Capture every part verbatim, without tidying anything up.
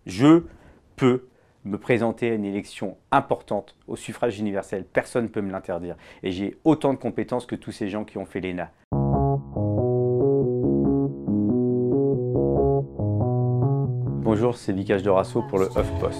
Je peux me présenter à une élection importante au suffrage universel. Personne ne peut me l'interdire. Et j'ai autant de compétences que tous ces gens qui ont fait l'E N A. Bonjour, c'est Vicage Dorasso pour le HuffPost.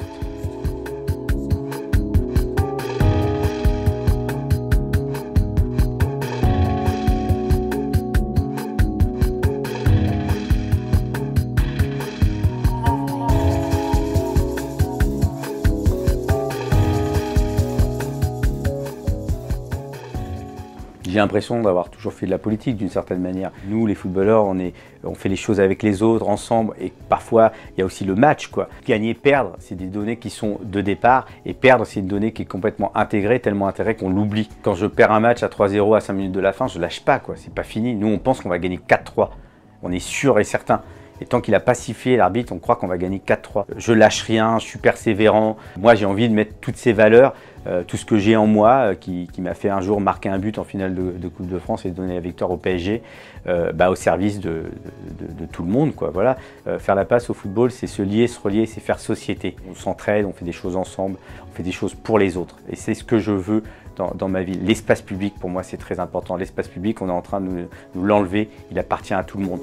J'ai l'impression d'avoir toujours fait de la politique d'une certaine manière. Nous, les footballeurs, on, est, on fait les choses avec les autres, ensemble, et parfois, il y a aussi le match, quoi. Gagner et perdre, c'est des données qui sont de départ, et perdre, c'est une donnée qui est complètement intégrée, tellement intégrée qu'on l'oublie. Quand je perds un match à trois zéro à cinq minutes de la fin, je lâche pas, quoi. C'est pas fini. Nous, on pense qu'on va gagner quatre trois. On est sûr et certain. Et tant qu'il n'a pas sifflé l'arbitre, on croit qu'on va gagner quatre trois. Je lâche rien, je suis persévérant. Moi, j'ai envie de mettre toutes ces valeurs, euh, tout ce que j'ai en moi, euh, qui, qui m'a fait un jour marquer un but en finale de, de Coupe de France et donner la victoire au P S G, euh, bah, au service de, de, de, de tout le monde, quoi. Voilà. Euh, faire la passe au football, c'est se lier, se relier, c'est faire société. On s'entraide, on fait des choses ensemble, on fait des choses pour les autres. Et c'est ce que je veux dans, dans ma vie. L'espace public, pour moi, c'est très important. L'espace public, on est en train de nous, nous l'enlever. Il appartient à tout le monde.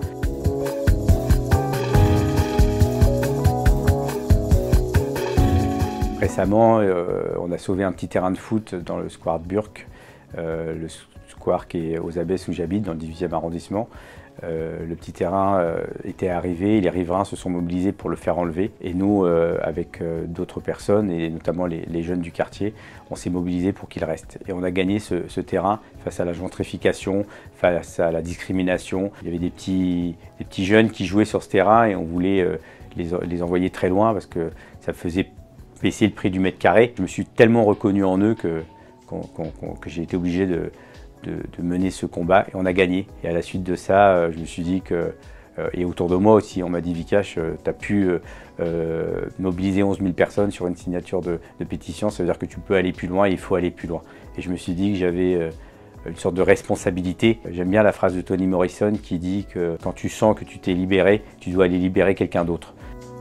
Récemment, euh, on a sauvé un petit terrain de foot dans le square de Burk, euh, le square qui est aux Abbesses où j'habite, dans le dix-huitième arrondissement. Euh, le petit terrain euh, était arrivé, les riverains se sont mobilisés pour le faire enlever. Et nous, euh, avec euh, d'autres personnes, et notamment les, les jeunes du quartier, on s'est mobilisés pour qu'il reste. Et on a gagné ce, ce terrain face à la gentrification, face à la discrimination. Il y avait des petits, des petits jeunes qui jouaient sur ce terrain et on voulait euh, les, les envoyer très loin parce que ça faisait baisser le prix du mètre carré. Je me suis tellement reconnu en eux que, qu'on, qu'on, que j'ai été obligé de, de, de mener ce combat et on a gagné. Et à la suite de ça, je me suis dit que, et autour de moi aussi, on m'a dit Vikash, tu as pu euh, mobiliser onze mille personnes sur une signature de, de pétition, ça veut dire que tu peux aller plus loin et il faut aller plus loin. Et je me suis dit que j'avais une sorte de responsabilité. J'aime bien la phrase de Toni Morrison qui dit que quand tu sens que tu t'es libéré, tu dois aller libérer quelqu'un d'autre.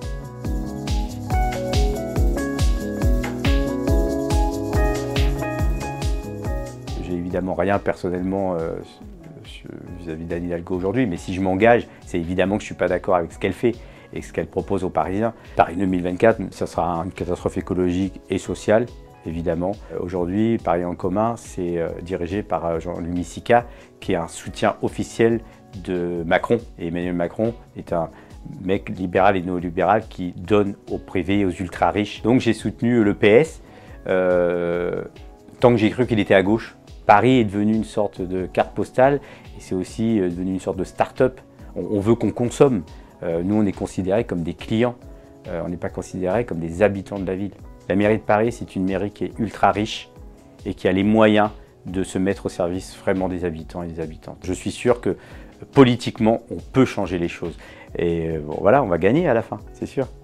Évidemment rien personnellement euh, vis-à-vis d'Anne Hidalgo aujourd'hui, mais si je m'engage, c'est évidemment que je ne suis pas d'accord avec ce qu'elle fait et ce qu'elle propose aux Parisiens. Paris deux mille vingt-quatre, ça sera une catastrophe écologique et sociale, évidemment. Aujourd'hui, Paris en commun, c'est euh, dirigé par Jean-Louis Missika, qui est un soutien officiel de Macron. Et Emmanuel Macron est un mec libéral et néolibéral qui donne aux privés et aux ultra-riches. Donc j'ai soutenu le P S, euh, tant que j'ai cru qu'il était à gauche. Paris est devenu une sorte de carte postale et c'est aussi devenu une sorte de start-up. On, on veut qu'on consomme. Euh, nous, on est considérés comme des clients. Euh, on n'est pas considérés comme des habitants de la ville. La mairie de Paris, c'est une mairie qui est ultra riche et qui a les moyens de se mettre au service vraiment des habitants et des habitantes. Je suis sûr que politiquement, on peut changer les choses. Et bon, voilà, on va gagner à la fin, c'est sûr.